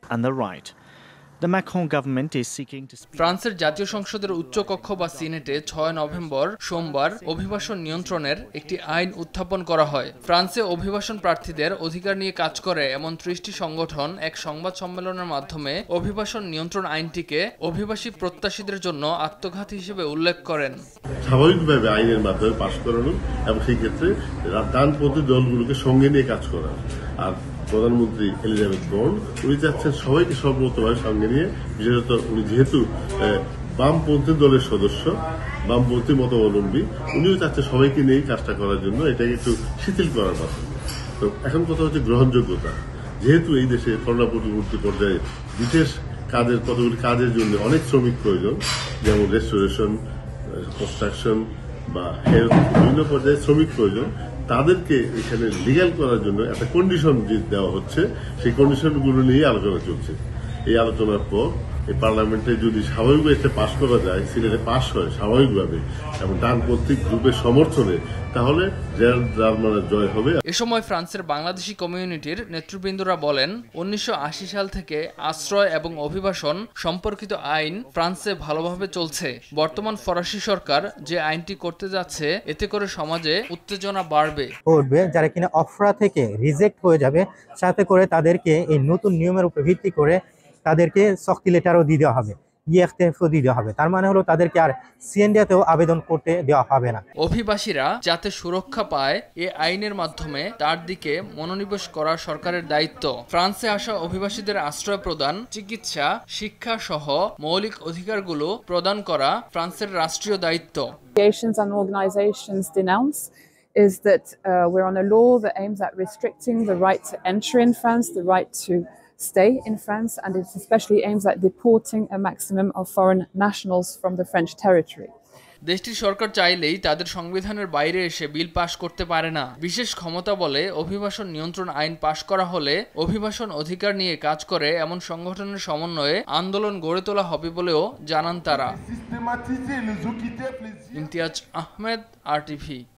and the right. The Macron government is seeking to speak. ফ্রান্সের জাতীয় সংসদের উচ্চকক্ষ বা সিনেটে 6 নভেম্বর সোমবার অভিবাসন নিয়ন্ত্রণের একটি আইন উত্থাপন করা হয়। ফ্রান্সে অভিবাসন প্রার্থীদের অধিকার নিয়ে কাজ করে এমন 30টি সংগঠন এক সংবাদ সম্মেলনের মাধ্যমে অভিবাসন নিয়ন্ত্রণ আইনটিকে অভিবাসী প্রত্যাশীদের জন্য আত্মঘাতী হিসেবে উল্লেখ করেন। স্বাভাবিকভাবে আইনের মাধ্যমে পাশ করানো এবং সেই ক্ষেত্রে ডানপন্থী দলগুলোকে সঙ্গে নিয়ে কাজ করা। আর প্রধানমন্ত্রী এলিজাবেথ বোর্ন উনি চাচ্ছেন সবাইকে সর্বতভাবে সঙ্গে নিয়ে, বিশেষত উনি যেহেতু বামপন্থী দলের সদস্য, বামপন্থী মতাবলম্বী, উনিও চাচ্ছেন সবাইকে নিয়েই কাজটা করার জন্য, এটাকে একটু শিথিল করার কথা। তো এখন কথা হচ্ছে গ্রহণযোগ্যতা। যেহেতু এই দেশে করোনা পরবর্তী পর্যায়ে বিশেষ কতগুলি কাজের জন্য অনেক শ্রমিক প্রয়োজন, যেমন রেস্টোরেশন, কনস্ট্রাকশন বা হেলথ, বিভিন্ন পর্যায়ে শ্রমিক প্রয়োজন, তাদেরকে এখানে লিগ্যাল করার জন্য একটা কন্ডিশন দেওয়া হচ্ছে। সেই কন্ডিশনগুলো নিয়ে আলোচনা চলছে। এই আলোচনার পর এই পার্লামেন্টে যদি স্বাভাবিকভাবে এটা পাশ করা যায়, সিলেটে পাশ হয় স্বাভাবিকভাবে এবং ডানপন্থী গ্রুপের সমর্থনে, তাহলে জার্মানের জয় হবে। এ সময় ফ্রান্সের বাংলাদেশি কমিউনিটির নেতৃবৃন্দরা বলেন, 1980 সাল থেকে আশ্রয় এবং অভিবাসন সম্পর্কিত আইন ফ্রান্সে ভালোভাবে চলছে। বর্তমান ফরাসি সরকার যে আইনটি করতে যাচ্ছে, এতে করে সমাজে উত্তেজনা বাড়বে। যারা কিনা অফরা থেকে রিজেক্ট হয়ে যাবে, সাথে করে তাদেরকে এই নতুন নিয়মের উপর ভিত্তি করে তাদেরকে শক্তি লেটারও দিয়ে দেওয়া হবে, ইএফটিএফও দিয়ে দেওয়া হবে। তার মানে হলো তাদেরকে আর সিএনডিতেও আবেদন করতে দেওয়া হবে না। অভিবাসীরা যাতে সুরক্ষা পায়, এই আইনের মাধ্যমে তার দিকে মনোনিবেশ করা সরকারের দায়িত্ব। ফ্রান্সে আসা অভিবাসীদের আশ্রয় প্রদান, চিকিৎসা, শিক্ষা সহ মৌলিক অধিকারগুলো প্রদান করা ফ্রান্সের রাষ্ট্রীয় দায়িত্ব। And organizations denounce is that we're on a law that aims at restricting the right to enter in France, the right to stay in France, and it especially aims at deporting a maximum of foreign nationals from the French territory. দেশটির সরকার চাইলেই তাদের সংবিধানের বাইরে এসে বিল পাশ করতে পারে না। বিশেষ ক্ষমতা বলে অভিবাসন নিয়ন্ত্রণ আইন পাশ করা হলে অভিবাসন অধিকার নিয়ে কাজ করে এমন সংগঠনের সমন্বয়ে আন্দোলন গড়ে তোলা হবে বলেও জানান তারা। ইমতিয়াজ আহমেদ, RTV।